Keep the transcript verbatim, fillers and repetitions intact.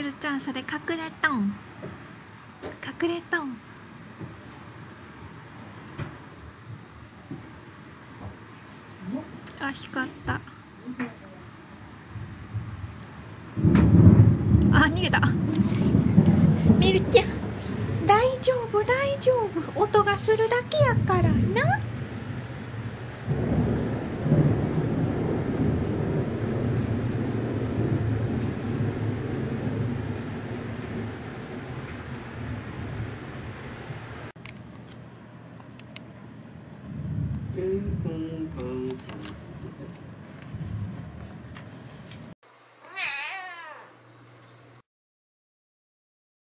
メルちゃん、それ隠れたん隠れたんあ、光った。あ、逃げた。メルちゃん、大丈夫大丈夫、音がするだけやからな。 健康か